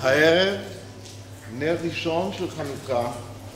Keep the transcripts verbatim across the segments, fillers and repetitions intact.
הערב, נר ראשון של חנוכה,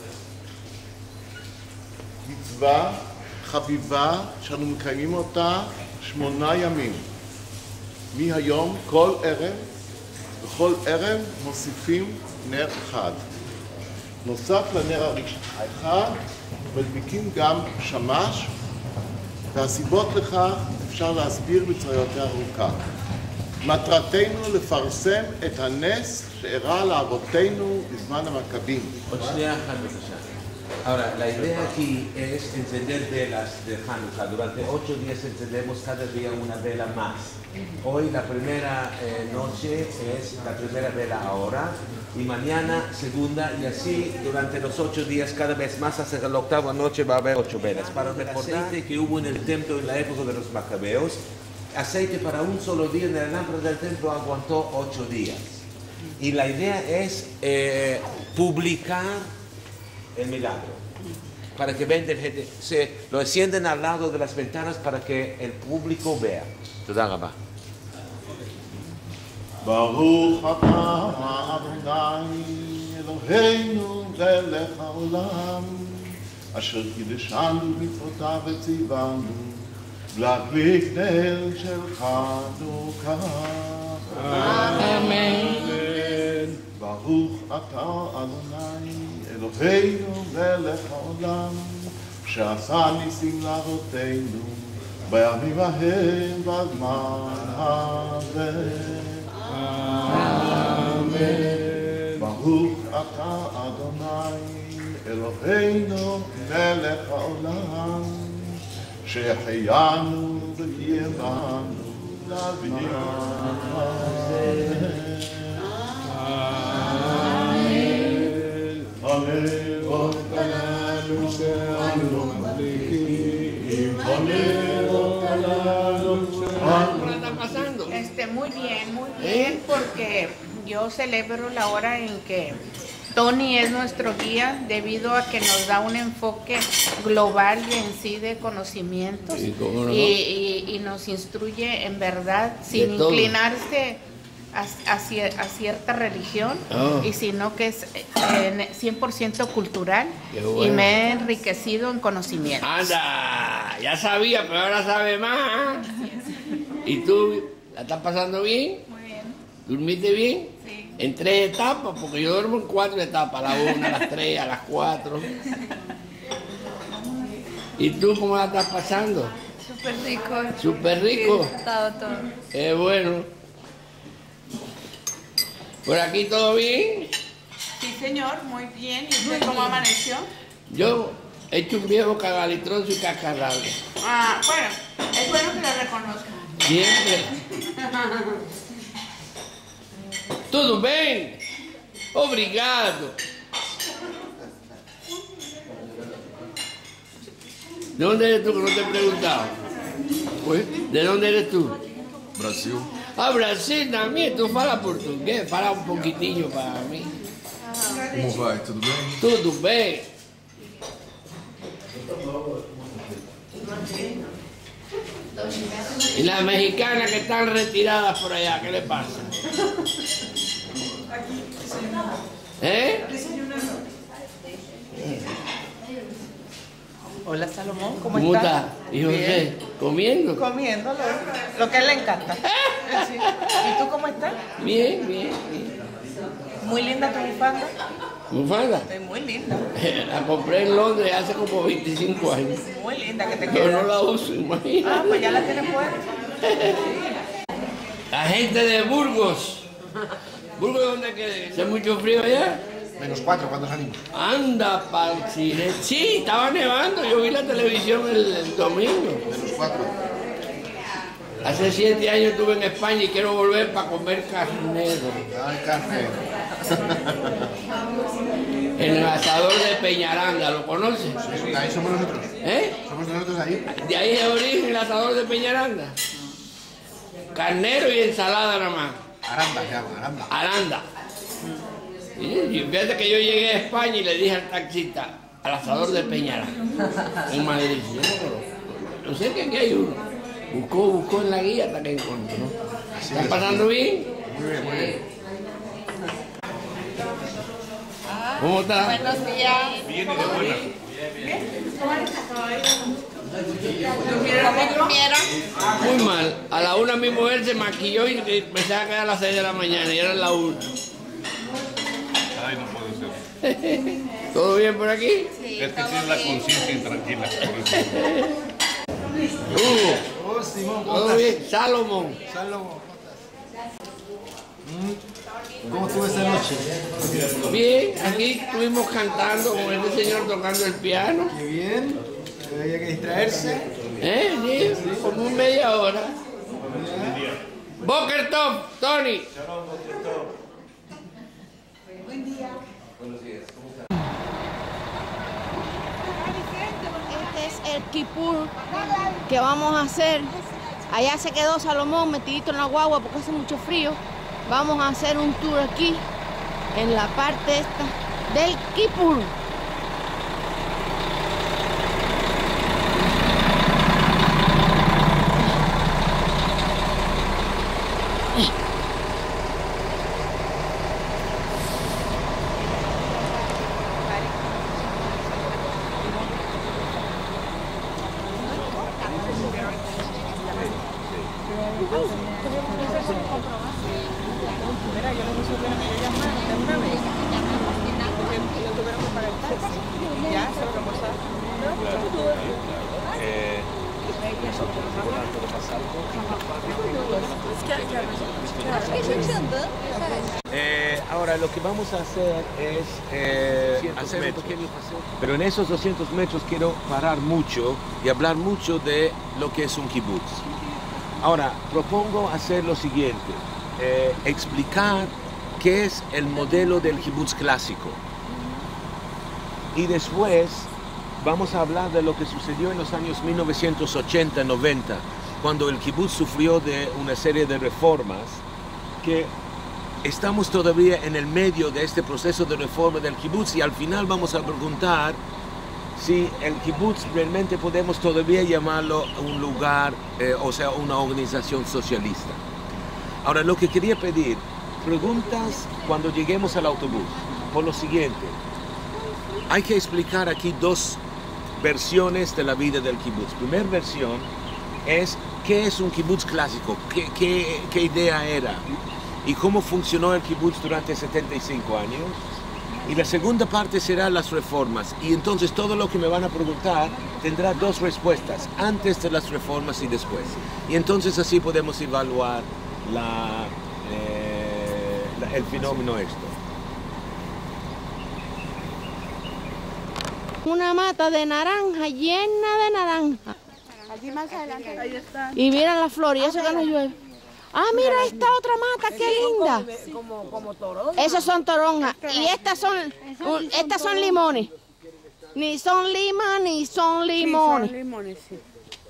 מצווה חביבה שאנו מקיימים אותה שמונה ימים. מהיום כל ערב, וכל ערב מוסיפים נר אחד. נוסף לנר הראשון האחד, מדליקים גם שמש, והסיבות לכך אפשר להסביר בצורה יותר ארוכה. מטרתנו לפרסם את הנס שאירע לאבותינו בזמן המכבים. עוד שנייה אחת בבקשה. Ahora, la idea aquí es encender velas de Hanukkah. Durante ocho días encendemos cada día una vela más. Hoy la primera eh, noche es la primera vela ahora y mañana segunda y así durante los ocho días cada vez más hasta la octava noche va a haber ocho velas. Para recordar que hubo en el templo en la época de los macabeos, aceite para un solo día en el lámpara del templo aguantó ocho días. Y la idea es eh, publicar el milagro, para que venden gente, se lo encienden al lado de las ventanas para que el público vea. תודה רבה. ברוך אתה אדוני אלוהינו מלך העולם, אשר קידשנו במצוותיו וציוונו להדליק נר של חנוכה. אמן. ברוך אתה אדוני אלוהינו מלך העולם, שעשה ניסים לאבותינו בימים ההם בזמן הזה. אמן. ברוך אתה אדוני אלוהינו מלך העולם, שהחיינו וקיימנו לזמן הזה. הנרות הללו שאנו מדליקים, הנרות הללו שאנו... Este, muy bien, muy bien, porque yo celebro la hora en que Tony es nuestro guía debido a que nos da un enfoque global y en sí de conocimientos y, no? y, y, y nos instruye en verdad sin inclinarse a, a, a cierta religión, oh. y sino que es eh, cien por ciento cultural, bueno. Y me he enriquecido en conocimientos. ¡Anda! Ya sabía, pero ahora sabe más. ¿Y tú la estás pasando bien? Muy bien. ¿Durmiste bien? Sí. En tres etapas, porque yo duermo en cuatro etapas, a la una, a las tres, a las cuatro. ¿Y tú cómo la estás pasando? Súper rico. ¿Súper rico? Sí, todo, todo. Es bueno. ¿Por aquí todo bien? Sí, señor, muy bien. ¿Y usted cómo amaneció? Yo he hecho un viejo cagalitroso y cascarrable. Ah, bueno, es bueno que lo reconozcan. Siempre. Tudo bem? Obrigado. ¿De dónde eres tú que no te he preguntado? ¿De dónde eres tú? Brasil. Ah, Brasil también. Tú fala portugués. Fala un poquitinho para mí. Como vai? Tudo bem? Tudo bem. Y las mexicanas que están retiradas por allá, ¿qué le pasa? ¿Eh? Hola Salomón, ¿cómo, ¿Cómo estás? está? ¿Y José? ¿Comiendo? Comiendo lo, lo que a él le encanta. Sí. ¿Y tú cómo estás? Bien, bien, bien. Muy linda tu bufanda. ¿Bufanda? Es muy linda. La compré en Londres hace como veinticinco años. Muy linda que te Pero queda. no la uso, imagínate. Ah, pues ya la tienes puesta. La gente de Burgos. ¿Burgos dónde queda? ¿Hace mucho frío allá? Menos cuatro, ¿cuándo salimos? Anda pa'l cine. Sí, estaba nevando. Yo vi la televisión el, el domingo. Menos cuatro. Hace siete años estuve en España y quiero volver para comer carnero. Ay, café. En el asador de Peñaranda, ¿lo conoces? Sí, ahí somos nosotros. ¿Eh? Somos nosotros ahí. De ahí es origen el asador de Peñaranda. Carnero y ensalada nada más. Aranda, se llama, Aranda. Aranda. Y, y fíjate que yo llegué a España y le dije al taxista, al asador de Peñaranda, en Madrid. Yo no conozco. No sé que aquí hay uno. Buscó, buscó en la guía hasta que encontró. ¿Estás pasando bien? Muy bien, muy bien. ¿Cómo está? Buenos días. ¿Cómo durmieron? Muy mal. A la una mi mujer se maquilló y empecé a quedar a las seis de la mañana y era la una. Ay, no puede ser. ¿Todo bien por aquí? Sí, Es que todo tiene la bien. conciencia intranquila, por eso. Hugo, Oh, Simón, ¿cómo ¿todo estás? bien? Salomón. Salomón, ¿cómo estás? ¿Cómo estuvo esta noche? Bien, aquí estuvimos cantando con este señor tocando el piano. Qué bien. Había que distraerse. ¿Eh? Sí, como media hora. Boker Top, Tony. Este es el Kippur que vamos a hacer. Allá se quedó Salomón metidito en la guagua porque hace mucho frío. Vamos a hacer un tour aquí en la parte esta del Kippur. Ya, se lo reembolsaron. Eh, ahora lo que vamos a hacer es eh, hacer un pequeño paseo. Pero en esos doscientos metros quiero parar mucho y hablar mucho de lo que es un kibutz. Ahora, propongo hacer lo siguiente, eh, explicar qué es el modelo del kibutz clásico. Y después vamos a hablar de lo que sucedió en los años mil novecientos ochenta noventa, cuando el kibutz sufrió de una serie de reformas que estamos todavía en el medio de este proceso de reforma del kibutz y al final vamos a preguntar si el kibutz realmente podemos todavía llamarlo un lugar, eh, o sea, una organización socialista. Ahora, lo que quería pedir, preguntas cuando lleguemos al autobús, por lo siguiente. Hay que explicar aquí dos versiones de la vida del kibutz. Primera versión es qué es un kibutz clásico, qué, qué, qué idea era y cómo funcionó el kibutz durante setenta y cinco años. Y la segunda parte será las reformas. Y entonces todo lo que me van a preguntar tendrá dos respuestas, antes de las reformas y después. Y entonces así podemos evaluar la, eh, la- el fenómeno esto. Una mata de naranja llena de naranja. Allí más adelante. Ahí está. Y mira la flor, y eso que no llueve. Ah, mira esta otra mata, qué linda. Como, como torón. Esas son toronjas. Y estas son, un- estas son limones. Ni son limas, ni son limones. limones, sí.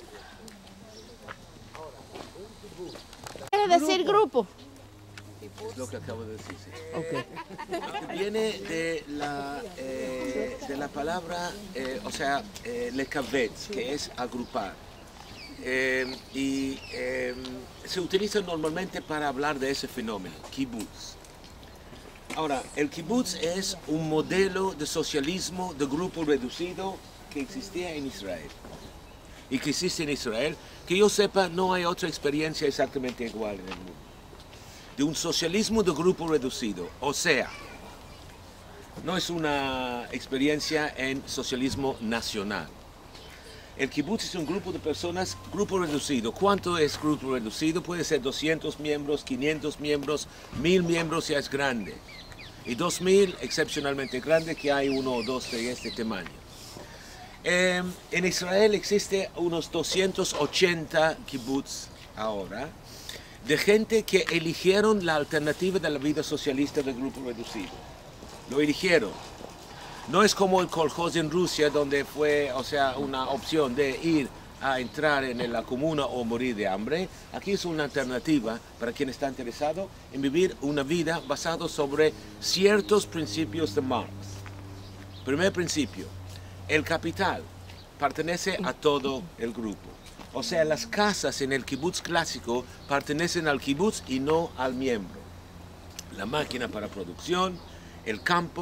¿Quiere decir grupo? Es lo que acabo de decir. Sí. Viene de la, eh, de la palabra, eh, o sea, eh, lekavetz, que es agrupar. Eh, y eh, se utiliza normalmente para hablar de ese fenómeno, kibutz. Ahora, el kibutz es un modelo de socialismo de grupo reducido que existía en Israel. Y que existe en Israel. Que yo sepa, no hay otra experiencia exactamente igual en el mundo. De un socialismo de grupo reducido. O sea, no es una experiencia en socialismo nacional. El kibutz es un grupo de personas, grupo reducido. ¿Cuánto es grupo reducido? Puede ser doscientos miembros, quinientos miembros, mil miembros ya es grande. Y dos mil excepcionalmente grande, que hay uno o dos de este tamaño. Eh, en Israel existe unos doscientos ochenta kibutz ahora, de gente que eligieron la alternativa de la vida socialista del grupo reducido. Lo eligieron. No es como el kolkhoz en Rusia, donde fue, o sea, una opción de ir a entrar en la comuna o morir de hambre. Aquí es una alternativa para quien está interesado en vivir una vida basada sobre ciertos principios de Marx. Primer principio, el capital pertenece a todo el grupo. O sea, las casas en el kibutz clásico pertenecen al kibutz y no al miembro. La máquina para producción, el campo,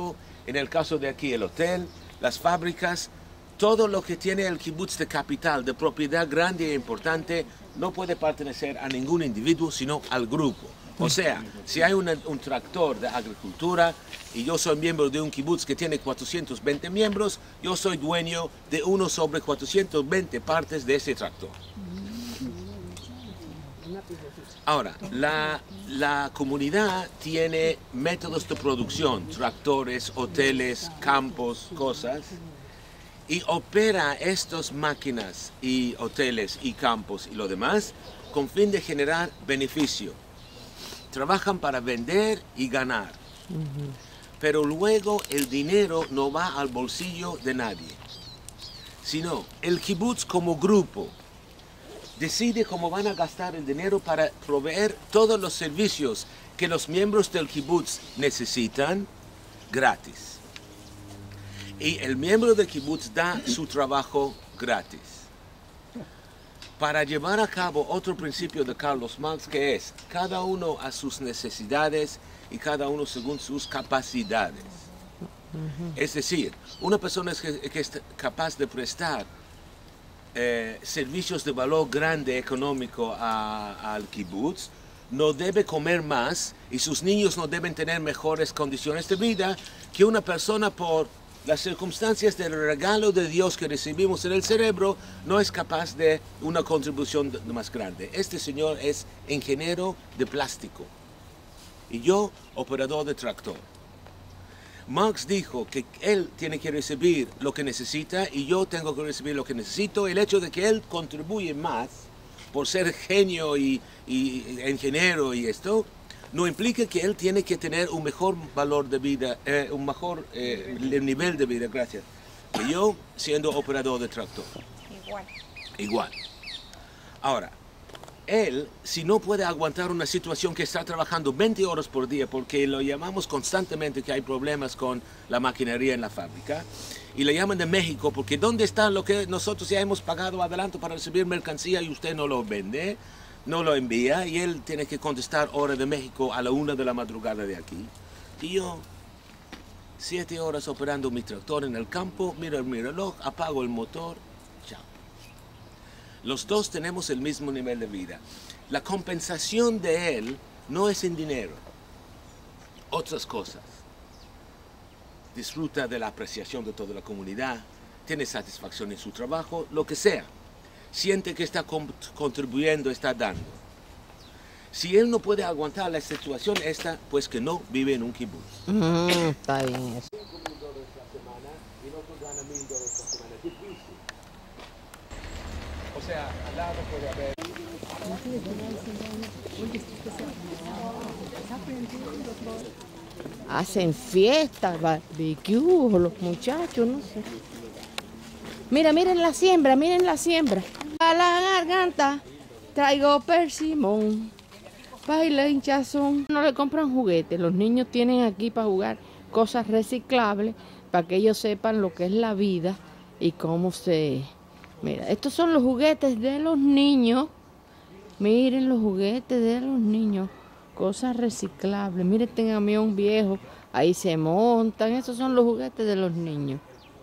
En el caso de aquí, el hotel, las fábricas, todo lo que tiene el kibutz de capital, de propiedad grande e importante, no puede pertenecer a ningún individuo, sino al grupo. O sea, si hay una, un tractor de agricultura y yo soy miembro de un kibutz que tiene cuatrocientos veinte miembros, yo soy dueño de uno sobre cuatrocientos veinte partes de ese tractor. Ahora, la, la comunidad tiene métodos de producción, tractores, hoteles, campos, cosas, y opera estas máquinas y hoteles y campos y lo demás con fin de generar beneficio. Trabajan para vender y ganar, uh-huh. Pero luego el dinero no va al bolsillo de nadie, sino el kibutz como grupo decide cómo van a gastar el dinero para proveer todos los servicios que los miembros del kibutz necesitan gratis. Y el miembro del kibutz da su trabajo gratis. Para llevar a cabo otro principio de Carlos Marx, que es cada uno a sus necesidades y cada uno según sus capacidades. Uh-huh. Es decir, una persona que, que es capaz de prestar eh, servicios de valor grande económico a, al kibutz, no debe comer más y sus niños no deben tener mejores condiciones de vida que una persona por las circunstancias del regalo de Dios que recibimos en el cerebro no es capaz de una contribución más grande. Este señor es ingeniero de plástico y yo operador de tractor. Marx dijo que él tiene que recibir lo que necesita y yo tengo que recibir lo que necesito. El hecho de que él contribuye más por ser genio y, y ingeniero y esto, no implica que él tiene que tener un mejor valor de vida, eh, un mejor eh, nivel de vida, gracias, que yo siendo operador de tractor. Igual. Igual. Ahora, él, si no puede aguantar una situación que está trabajando veinte horas por día, porque lo llamamos constantemente que hay problemas con la maquinaria en la fábrica, y le llaman de México, porque ¿dónde está lo que nosotros ya hemos pagado adelanto para recibir mercancía y usted no lo vende? No lo envía y él tiene que contestar hora de México a la una de la madrugada de aquí. Y yo, siete horas operando mi tractor en el campo, miro mi reloj, apago el motor, chao. Los dos tenemos el mismo nivel de vida. La compensación de él no es en dinero, otras cosas. Disfruta de la apreciación de toda la comunidad, tiene satisfacción en su trabajo, lo que sea. Siente que está contribuyendo, está dando. Si él no puede aguantar la situación esta, pues que no vive en un kibutz. Mm, está bien eso. cinco mil dólares la semana y el otro gana mil dólares la semana. Es difícil. O sea, al lado puede haber... Hacen fiestas, barbecue, los muchachos, no sé. Mira, miren la siembra, miren la siembra. A la garganta traigo persimón, baila hinchazón. No le compran juguetes, los niños tienen aquí para jugar cosas reciclables, para que ellos sepan lo que es la vida y cómo se... Mira, estos son los juguetes de los niños. Miren los juguetes de los niños, cosas reciclables. Miren este camión viejo, ahí se montan. Estos son los juguetes de los niños.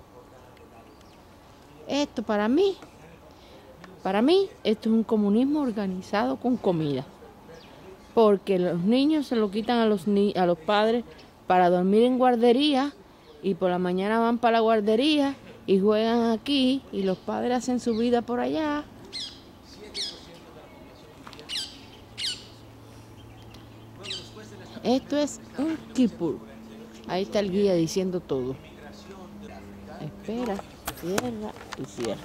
Esto para mí, para mí, esto es un comunismo organizado con comida. Porque los niños se lo quitan a los, ni a los padres para dormir en guardería y por la mañana van para la guardería y juegan aquí y los padres hacen su vida por allá. Esto es un kippur. Ahí está el guía diciendo todo. Espera. Cierra y cierra.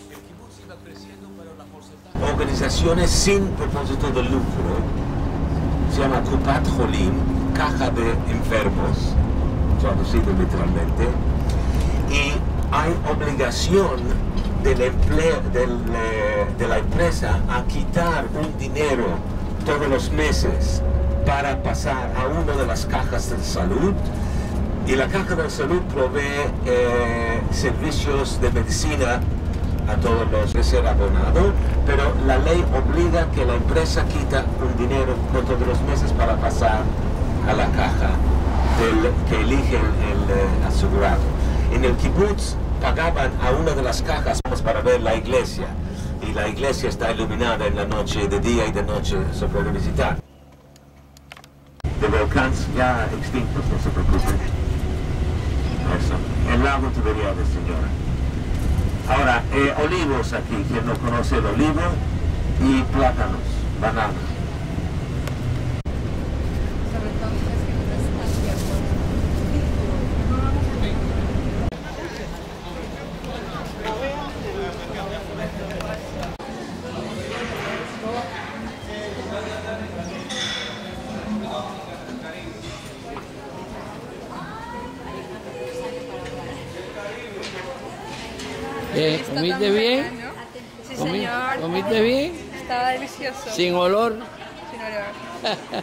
Organizaciones sin propósito de lucro, se llama Kupat Holim, caja de enfermos, traducido literalmente, y hay obligación del empleo, del, de la empresa a quitar un dinero todos los meses para pasar a una de las cajas de salud. Y la Caja de Salud provee eh, servicios de medicina a todos los que ser abonado, pero la ley obliga que la empresa quita un dinero por todos los meses para pasar a la caja del que elige el, el eh, asegurado. En el kibutz pagaban a una de las cajas para ver la iglesia, y la iglesia está iluminada en la noche, de día y de noche se puede visitar. De volcanes ya extintos, no se preocupen. Eso, el lago Tiberíades, señora. Ahora, eh, olivos aquí, quien no conoce el olivo, y plátanos, bananas. Eh, ¿Comiste bien? Sí, ¿Comi- señor. ¿Comiste bien? Estaba delicioso. ¿Sin olor? Sin olor.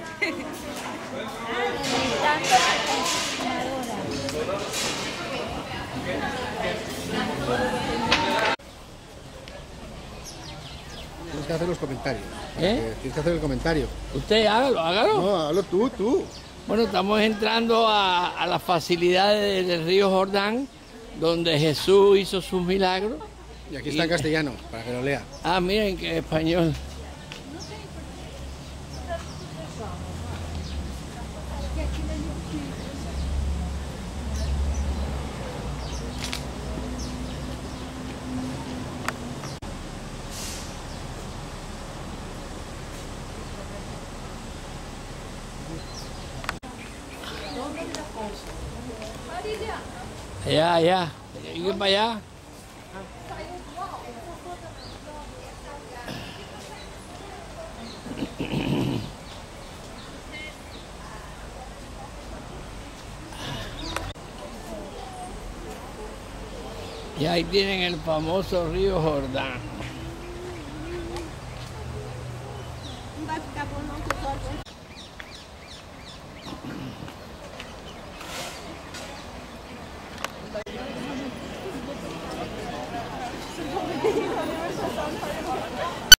Tienes que hacer los comentarios. ¿Eh? Tienes que hacer el comentario. Usted hágalo, hágalo. No, hazlo tú, tú. Bueno, estamos entrando a, a las facilidades del río Jordán, donde Jesús hizo sus milagros. Y aquí está en castellano, para que lo lea. Ah, miren que español. Allá, allá. Hay que ir para allá. Y ahí tienen el famoso río Jordán.